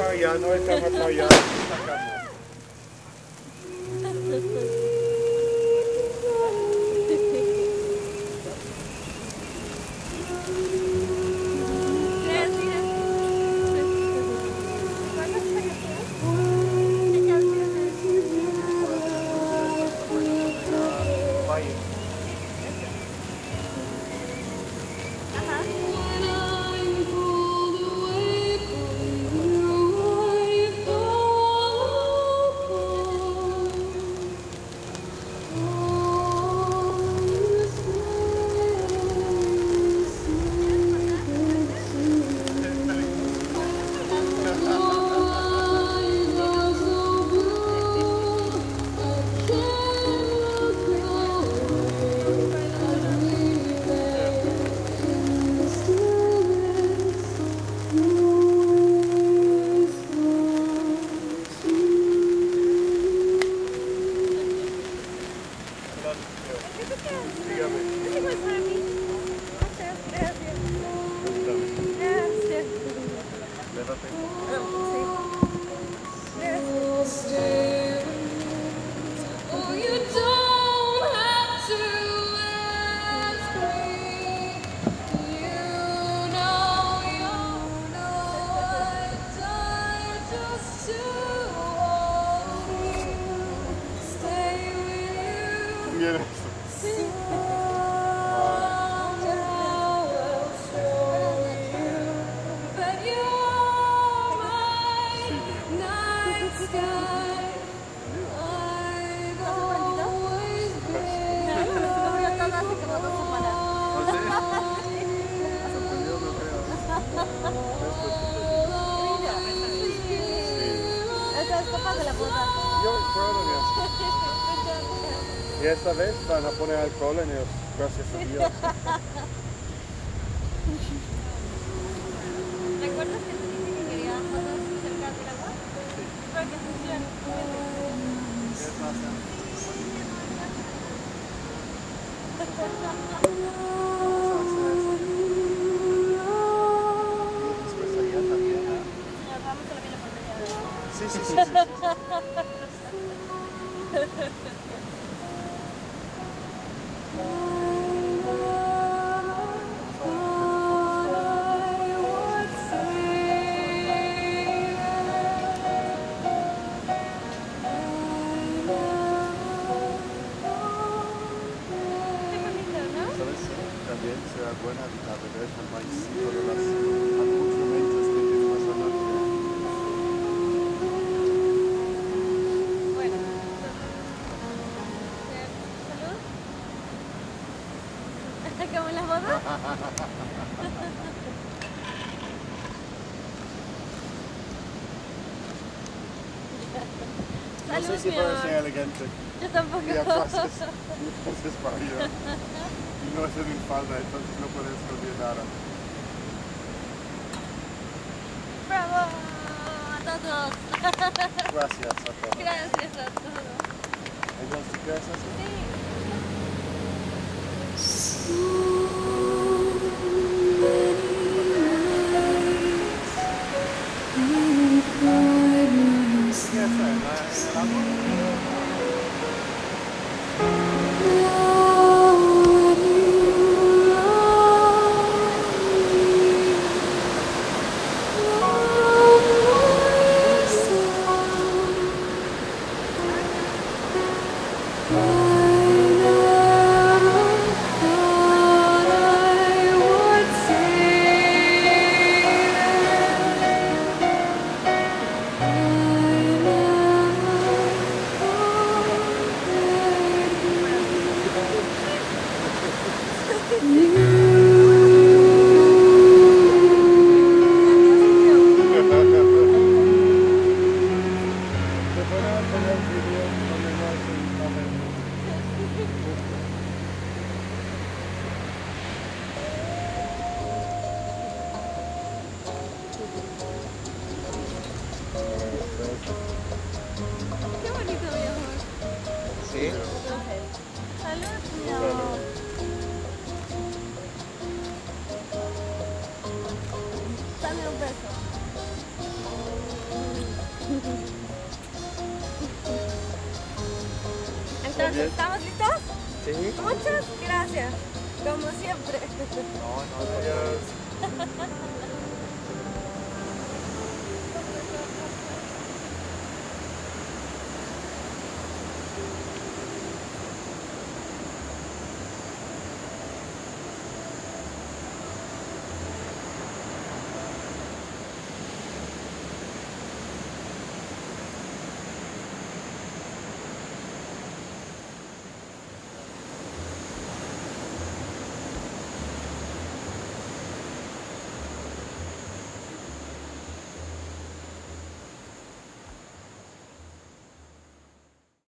ya no estamos ya. Y esta vez van a poner alcohol en ellos, gracias a Dios. ¿Recuerdas que te dije que quería fotos cerca del agua? Sí. Espero que funcione. ¿Qué pasa? Después allá también, ¿no? Vamos a la misma pantalla. Sí, sí, sí, sí. También será buena la beber champancito de las acompañamientos que tenemos a la noche. Bueno, salud. ¿Como en las bodas? No sé si parece elegante. Yo tampoco. Y entonces para allá. Y no es en falda, entonces no puedes esconder nada. ¡Bravo! A todos. Gracias a todos. Gracias a todos. Entonces, ¿gracias? Qué bonito, mi amor. Sí. Salud, mi amor. Dame un beso. ¿Estamos listos? Sí. Muchas gracias, como siempre. No, no, no. Adiós.